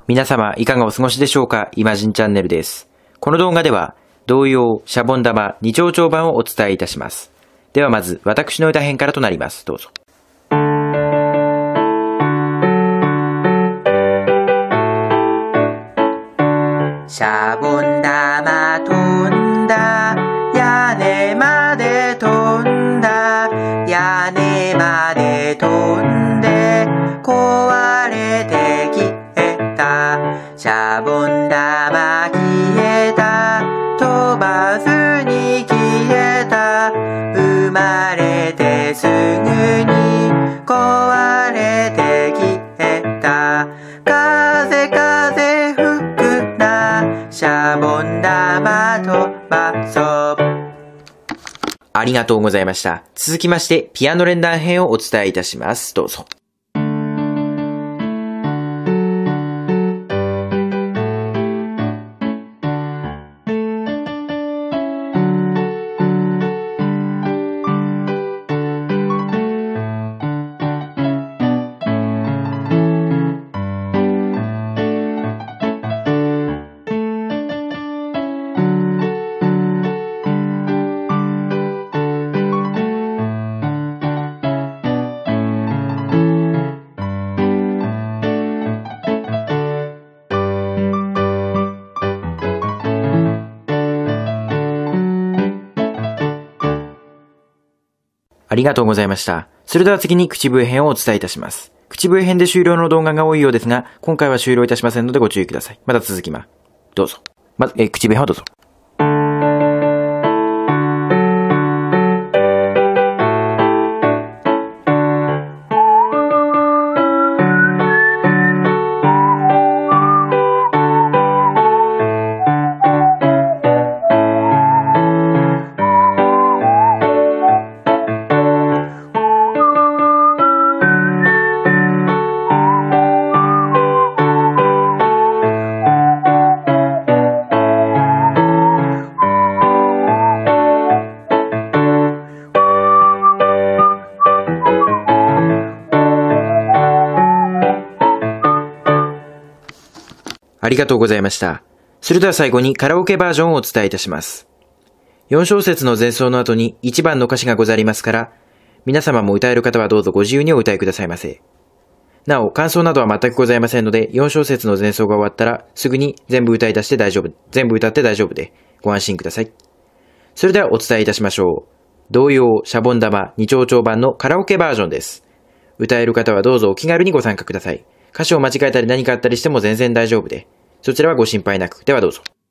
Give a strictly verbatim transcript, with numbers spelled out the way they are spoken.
皆様いかがお過ごしでしょうか。イマジンチャンネルです。この動画では童謡シャボン玉二丁々版をお伝えいたします。ではまず私の歌編からとなります。どうぞ。 シャボン玉飛んだ屋根まで飛んだ屋根まで飛んで壊れて消えたシャボン玉消えた飛ばずに消えた生まれてすぐに壊れて消えた風風吹くなシャボン玉飛ばそうありがとうございました。続きましてピアノ連弾編をお伝えいたします。どうぞ。ありがとうございました。それでは次に口笛編をお伝えいたします。口笛編で終了の動画が多いようですが、今回は終了いたしませんのでご注意ください。また続きます。どうぞ。まず、えー、口笛編をどうぞ。ありがとうございました。それでは最後にカラオケバージョンをお伝えいたします。よん小節の前奏の後にいちばんの歌詞がござりますから、皆様も歌える方はどうぞご自由にお歌いくださいませ。なお、感想などは全くございませんので、よん小節の前奏が終わったら、すぐに全部歌い出して大丈夫、全部歌って大丈夫で、ご安心ください。それではお伝えいたしましょう。童謡シャボン玉二丁々版のカラオケバージョンです。歌える方はどうぞお気軽にご参加ください。歌詞を間違えたり何かあったりしても全然大丈夫で、そちらはご心配なく。ではどうぞ。